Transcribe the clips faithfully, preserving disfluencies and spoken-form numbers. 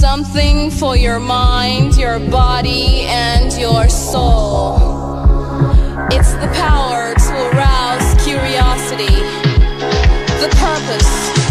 Something for your mind, your body, and your soul. It's the power to arouse curiosity, the purpose.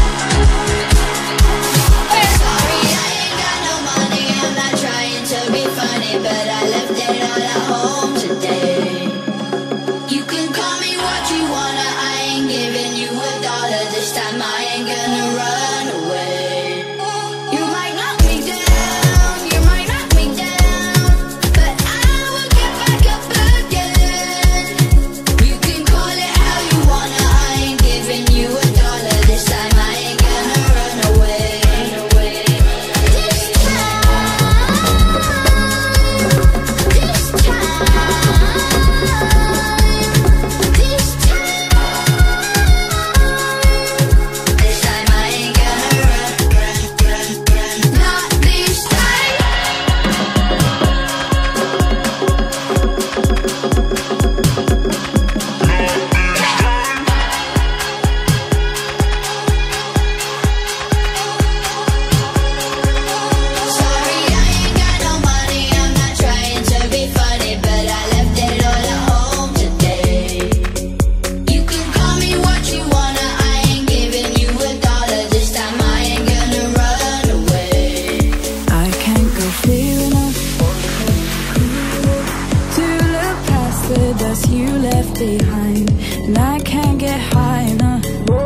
Sorry, I ain't got no money. I'm not trying to be funny, but I left it all at home today. You can call me what you wanna. I ain't giving you a dollar this time. I ain't gonna run away. You might knock me down, you might knock me down, but I will get back up again. You can call it how you wanna. I ain't giving you a dollar this time. I ain't gonna run away. This time, this time, this time. This time I ain't gonna run, run, run, run. Not this time. Sorry, I ain't got no money. I'm not trying to be funny, but I left it all at home today. You can call me what you wanna. I ain't giving you a dollar this time. I ain't gonna run away. I can't go clear enough to look past the dust you left behind, and I can't get high enough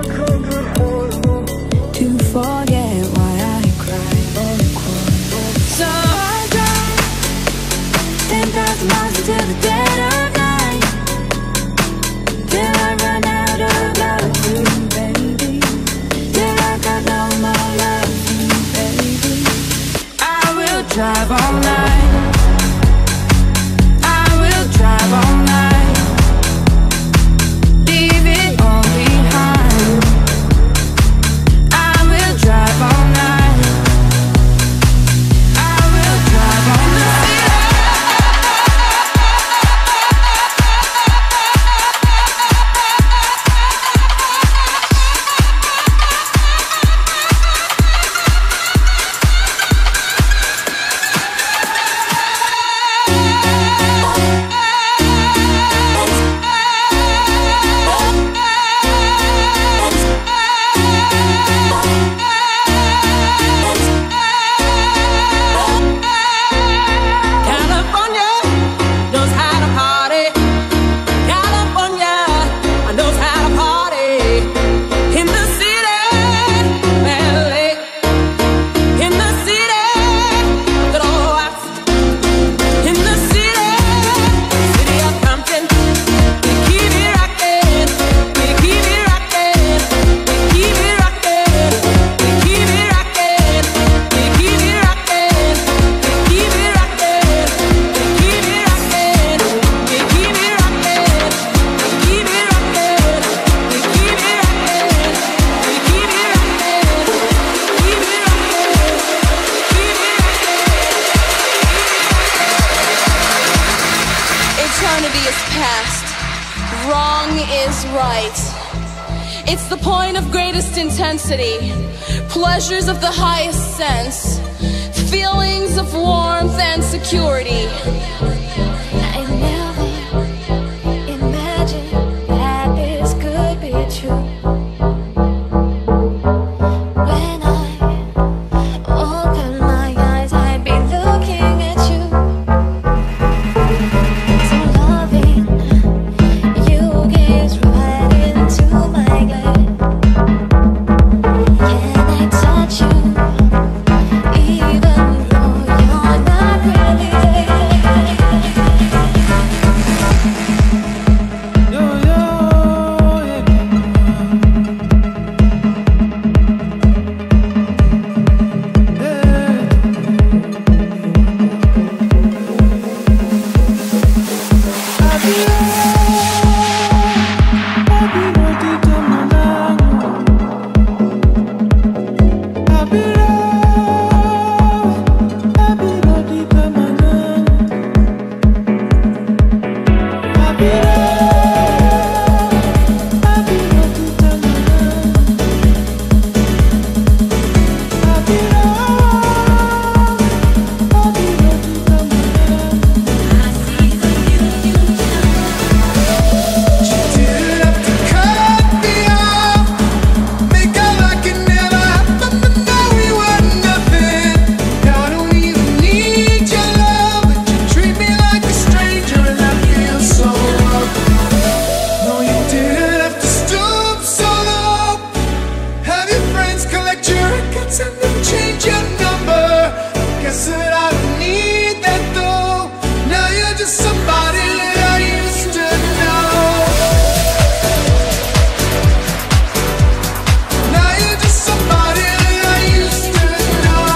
to forget why I cried. So I drive ten thousand miles into the dead of night till I run out of love for you, baby. Till I got no more love for you, baby. I will drive all night. I will drive all night. Leave it all behind. I will drive all night. I will drive all night. California knows how to party. California knows how to party. In the city, L A. In the city, good old Watts. In the city, city of Compton. We keep it rockin', we keep it rockin', we keep it rockin', we keep it rockin', we keep it rockin', we keep it rockin', we keep it rockin', we keep it rockin', we keep it rockin', we keep it rockin', we keep it rockin', keep it rockin', keep it rockin'. Eternity is past, wrong is right. It's the point of greatest intensity, pleasures of the highest sense, feelings of warmth and security. I never imagined that this could be true. When I open my eyes, I'd be looking at you. So loving, you gaze right into my glare. Can I touch you, even though you're not really there? change your number. Guess that I don't need that though. Now you're just somebody that I used to know. Now you're just somebody that I used to know.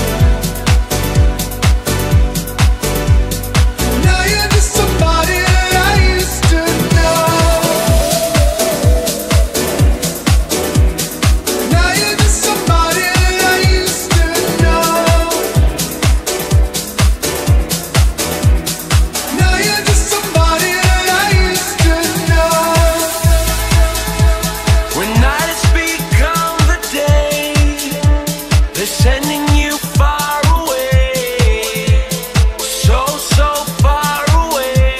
Now you're just somebody that I used to know. Now you're just somebody that I used to know. Now you're just somebody that I used to know. When nights become the day, they're sending you far away, so, so far away.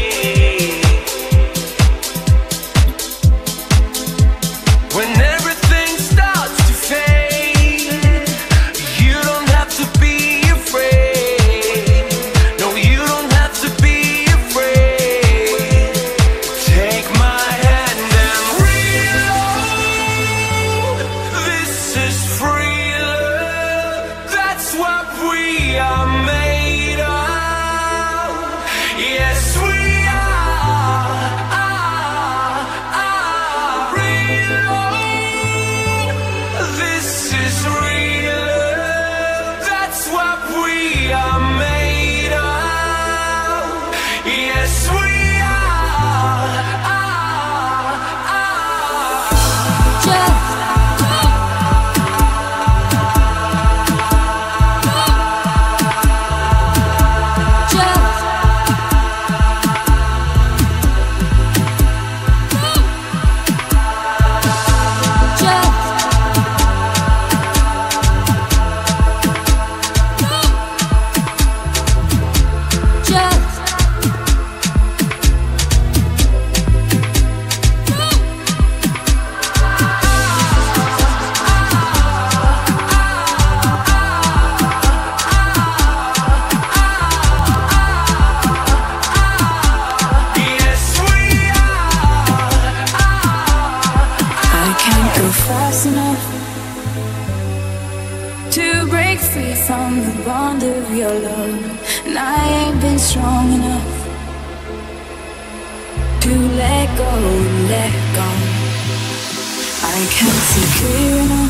When everything starts to fade, you don't have to be afraid. No, you don't have to be afraid. Take my hand and reload. This is free love. That's what we are made of. Yes, we are. Reload. This is real love. That's what we are made of. Yes, we are. Just Yes, we I can't go fast enough to break free from the bond of your love, and I ain't been strong enough to let go and let go. I can't see clear enough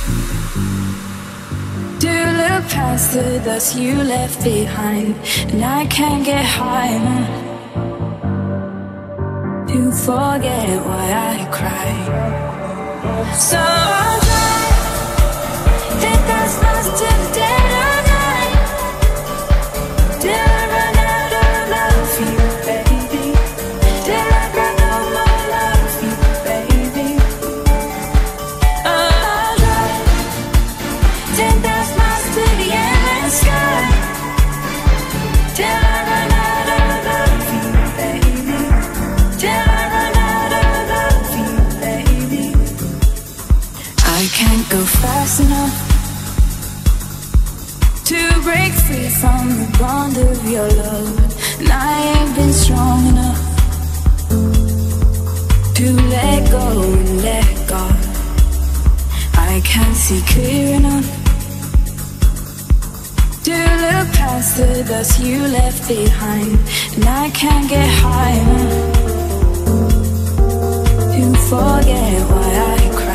to look past the dust you left behind, and I can't get high enough to forget why I cried. So I'll drive ten thousand miles to the dead of night, till I run out of love for you, baby. Till I got no more love for you, baby. I'll drive ten thousand miles to the endless sky, till I run out of love for you, baby. Till I run out of love for you, baby. I can't go fast enough to break free from the bond of your love, and I ain't been strong enough to let go and let go. I can't see clear enough to look past the dust you left behind, and I can't get high enough to forget why I cried.